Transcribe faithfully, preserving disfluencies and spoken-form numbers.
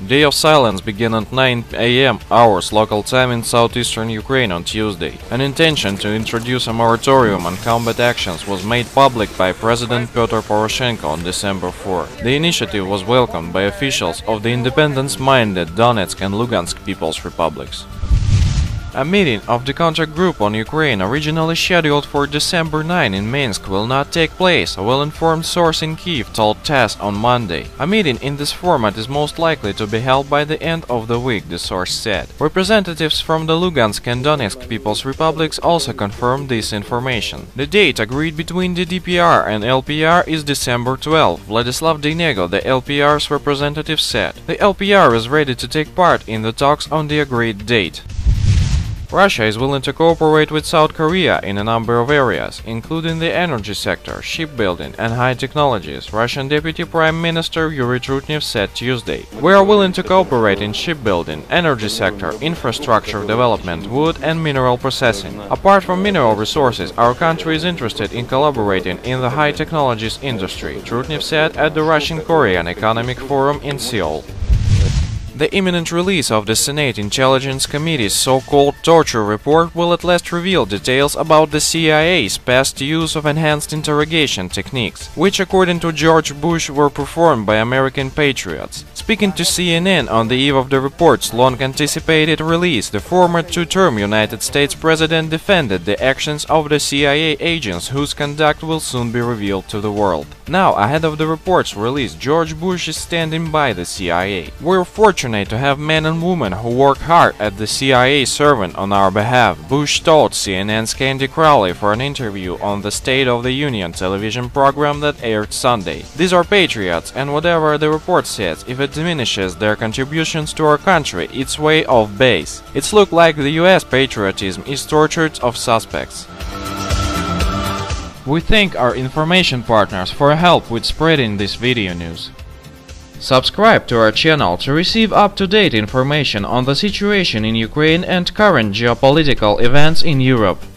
Day of Silence began at nine A M hours local time in southeastern Ukraine on Tuesday. An intention to introduce a moratorium on combat actions was made public by President Petro Poroshenko on December fourth. The initiative was welcomed by officials of the independence-minded Donetsk and Lugansk People's Republics. A meeting of the contact group on Ukraine, originally scheduled for December ninth in Minsk, will not take place, a well-informed source in Kyiv told TASS on Monday. A meeting in this format is most likely to be held by the end of the week, the source said. Representatives from the Lugansk and Donetsk People's Republics also confirmed this information. The date agreed between the D P R and L P R is December twelfth, Vladislav Denego, the L P R's representative, said. The L P R is ready to take part in the talks on the agreed date. Russia is willing to cooperate with South Korea in a number of areas, including the energy sector, shipbuilding, and high technologies, Russian Deputy Prime Minister Yuri Trutnev said Tuesday. We are willing to cooperate in shipbuilding, energy sector, infrastructure development, wood and mineral processing. Apart from mineral resources, our country is interested in collaborating in the high technologies industry, Trutnev said at the Russian-Korean Economic Forum in Seoul. The imminent release of the Senate Intelligence Committee's so-called torture report will at last reveal details about the C I A's past use of enhanced interrogation techniques, which according to George Bush were performed by American patriots. Speaking to C N N on the eve of the report's long-anticipated release, the former two-term United States president defended the actions of the C I A agents whose conduct will soon be revealed to the world. Now, ahead of the report's release, George Bush is standing by the C I A. We're fortunate to have men and women who work hard at the C I A serving on our behalf, Bush told C N N's Candy Crowley for an interview on the State of the Union television program that aired Sunday. These are patriots, and whatever the report says, if it diminishes their contributions to our country, it's way off base. It's look like the U S patriotism is tortured of suspects. We thank our information partners for help with spreading this video news. Subscribe to our channel to receive up-to-date information on the situation in Ukraine and current geopolitical events in Europe.